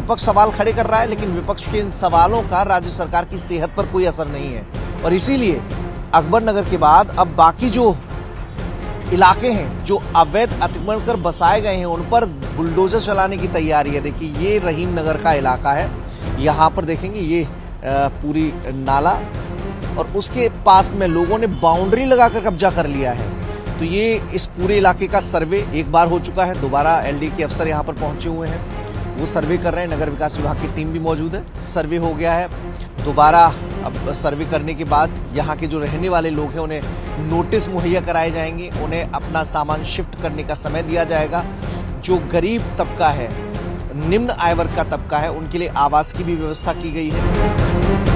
विपक्ष सवाल खड़े कर रहा है, लेकिन विपक्ष के इन सवालों का राज्य सरकार की सेहत पर कोई असर नहीं है। और इसीलिए अकबरनगर के बाद अब बाकी जो इलाके हैं जो अवैध अतिक्रमण कर बसाए गए हैं उन पर बुलडोजर चलाने की तैयारी है। देखिए, ये रहीम नगर का इलाका है। यहाँ पर देखेंगे ये पूरी नाला और उसके पास में लोगों ने बाउंड्री लगाकर कब्जा कर लिया है। तो ये इस पूरे इलाके का सर्वे एक बार हो चुका है, दोबारा एलडी के अफसर यहाँ पर पहुंचे हुए हैं, वो सर्वे कर रहे हैं। नगर विकास विभाग की टीम भी मौजूद है। सर्वे हो गया है, दोबारा अब सर्वे करने के बाद यहाँ के जो रहने वाले लोग हैं उन्हें नोटिस मुहैया कराए जाएंगे, उन्हें अपना सामान शिफ्ट करने का समय दिया जाएगा। जो गरीब तबका है, निम्न आय वर्ग का तबका है, उनके लिए आवास की भी व्यवस्था की गई है।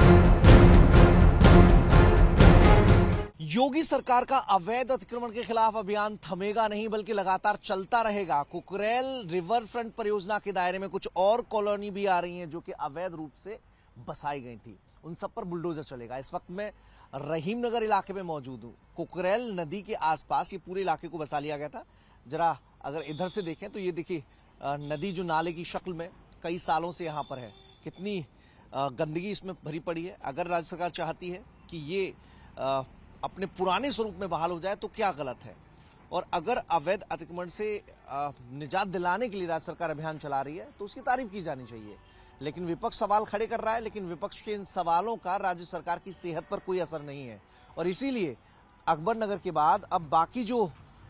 योगी सरकार का अवैध अतिक्रमण के खिलाफ अभियान थमेगा नहीं, बल्कि लगातार चलता रहेगा। कुकरेल रिवर फ्रंट परियोजना के दायरे में कुछ और कॉलोनी भी आ रही हैं जो कि अवैध रूप से बसाई गई थी, उन सब पर बुलडोजर चलेगा। इस वक्त मैं रहीम नगर इलाके में मौजूद हूं। कुकरेल नदी के आसपास ये पूरे इलाके को बसा लिया गया था। जरा अगर इधर से देखें तो ये देखिए नदी जो नाले की शक्ल में कई सालों से यहाँ पर है, कितनी गंदगी इसमें भरी पड़ी है। अगर राज्य सरकार चाहती है कि ये अपने पुराने स्वरूप में बहाल हो जाए तो क्या गलत है। और अगर अवैध अतिक्रमण से निजात दिलाने के लिए राज्य सरकार अभियान चला रही है तो उसकी तारीफ की जानी चाहिए। लेकिन विपक्ष सवाल खड़े कर रहा है, लेकिन विपक्ष के इन सवालों का राज्य सरकार की सेहत पर कोई असर नहीं है। और इसीलिए अकबरनगर के बाद अब बाकी जो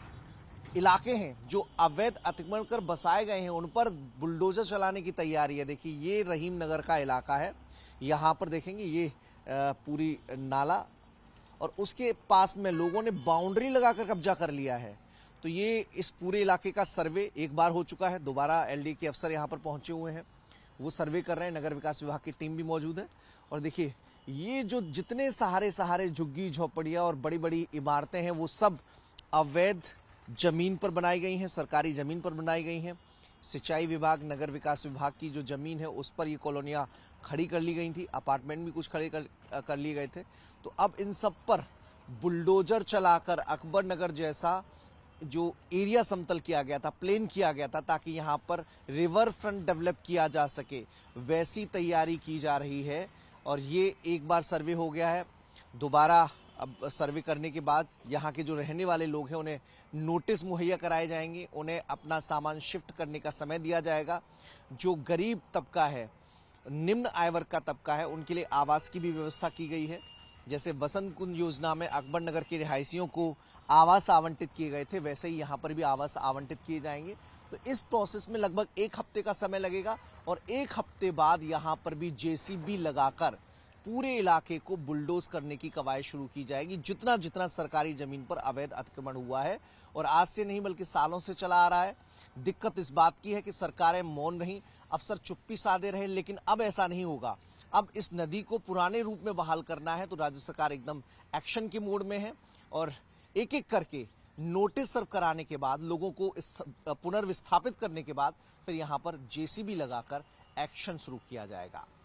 इलाके हैं जो अवैध अतिक्रमण कर बसाए गए हैं उन पर बुलडोजर चलाने की तैयारी है। देखिए, ये रहीम नगर का इलाका है। यहाँ पर देखेंगे ये पूरी नाला और उसके पास में लोगों ने बाउंड्री लगाकर कब्जा कर लिया है। तो ये इस पूरे इलाके का सर्वे एक बार हो चुका है, दोबारा एलडी के अफसर यहाँ पर पहुंचे हुए हैं, वो सर्वे कर रहे हैं। नगर विकास विभाग की टीम भी मौजूद है। और देखिए, ये जो जितने सहारे झुग्गी झोपड़ियां और बड़ी बड़ी इमारतें हैं वो सब अवैध जमीन पर बनाई गई हैं, सरकारी जमीन पर बनाई गई हैं। सिंचाई विभाग, नगर विकास विभाग की जो जमीन है उस पर ये कॉलोनियां खड़ी कर ली गई थी, अपार्टमेंट भी कुछ खड़े कर लिए गए थे। तो अब इन सब पर बुलडोजर चलाकर अकबरनगर जैसा जो एरिया समतल किया गया था, प्लेन किया गया था, ताकि यहाँ पर रिवर फ्रंट डेवलप किया जा सके, वैसी तैयारी की जा रही है। और ये एक बार सर्वे हो गया है, दोबारा अब सर्वे करने के बाद यहाँ के जो रहने वाले लोग हैं उन्हें नोटिस मुहैया कराए जाएंगे, उन्हें अपना सामान शिफ्ट करने का समय दिया जाएगा। जो गरीब तबका है, निम्न आय वर्ग का तबका है, उनके लिए आवास की भी व्यवस्था की गई है। जैसे वसंत कुंज योजना में अकबरनगर के रिहायशियों को आवास आवंटित किए गए थे, वैसे ही यहाँ पर भी आवास आवंटित किए जाएंगे। तो इस प्रोसेस में लगभग 1 हफ्ते का समय लगेगा और 1 हफ्ते बाद यहाँ पर भी जेसीबी लगाकर पूरे इलाके को बुलडोज करने की कवायद शुरू की जाएगी। जितना जितना सरकारी जमीन पर अवैध अतिक्रमण हुआ है, और आज से नहीं बल्कि सालों से चला आ रहा है। दिक्कत इस बात की है कि सरकारें मौन रहीं, अफसर चुप्पी साधे रहे, लेकिन अब ऐसा नहीं होगा। अब इस नदी को पुराने रूप में बहाल करना है तो राज्य सरकार एकदम एक्शन के मोड में है। और एक एक करके नोटिस सर्व कराने के बाद, लोगों को पुनर्विस्थापित करने के बाद फिर यहाँ पर जेसीबी लगाकर एक्शन शुरू किया जाएगा।